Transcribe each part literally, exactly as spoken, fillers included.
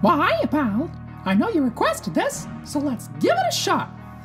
Well, hiya, pal. I know you requested this, so let's give it a shot.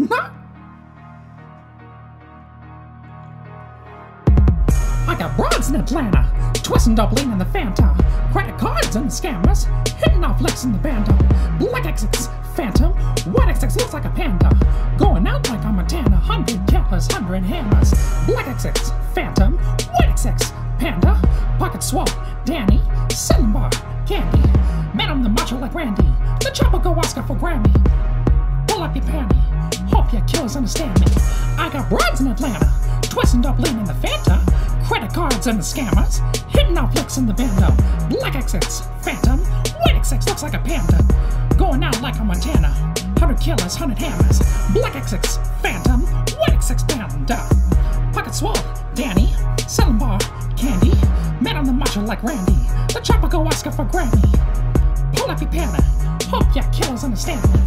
I got broads in Atlanta, twisting doubling in the Fanta, credit cards and the scammers, hitting off licks in the banda, black X X Phantom, white X X looks like a panda, going out like a Montana, hundred killers, hundred hammers, black X X Phantom, white X X Panda, pocket swole, Danny, selling bar, candy, man I'm the macho like Randy, the chopper go Oscar for Grammy, pull up your panty, hope your killers understand me, I got broads in Atlanta, twisting doubling in the Fanta, credit cards and the scammers, hitting off licks in the bando, black X X Phantom, white X X looks like a panda, going out like a Montana, hundred killers, hundred hammers, black X X Phantom, white X X Panda, pocket swole, Danny, selling bar, candy, man on the macho like Randy, the chopper go Oscar for Grammy, pull up your panty, hope your killers understand me.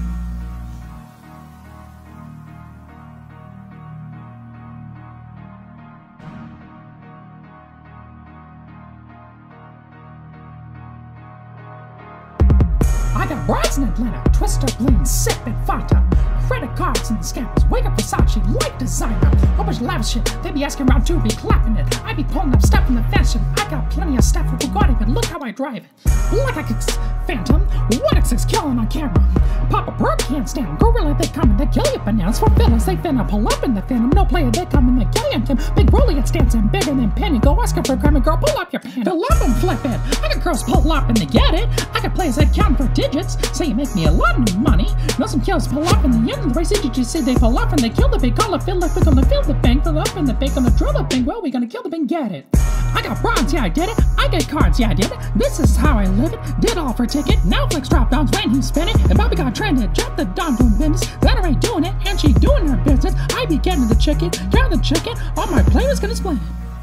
I got brides in Atlanta, twister bling, sip and Fanta, credit cards and the scammers, wake up Versace, like designer, whole bunch of lavish shit, they be asking around too, be clapping it, I be pulling up stuff in the fashion, I got plenty of stuff for Bugatti, but look how I drive it, black X X Phantom, white X X killing on camera, Papa Bird can't stand, Gorilla they come and they kill you bananas, for villains they finna pull up in the Phantom, no player they come and they kill you them, big Rolly it stands and bigger than Penny, go Oscar for Grammy, girl pull up your pants, fill up and flip it, I got girls pull up and they get it, I got players that count for digits, say you make me a lot of money, know some kills pull up in the end of the race, did you say they pull up and they kill the big color, feel like we're gonna fill the bank, fill up in the bank, gonna drill the bank, well we gonna kill the bank, get it. I got bronze, yeah I did it, I get cards, yeah I did it, this is how I live it, did all for ticket, now flex drop downs when he spin it, and Bobby got trended, drop the Don doing business, that I ain't doing it, and she doing her business, I be getting the chicken, got the chicken, on my plate is gonna split it.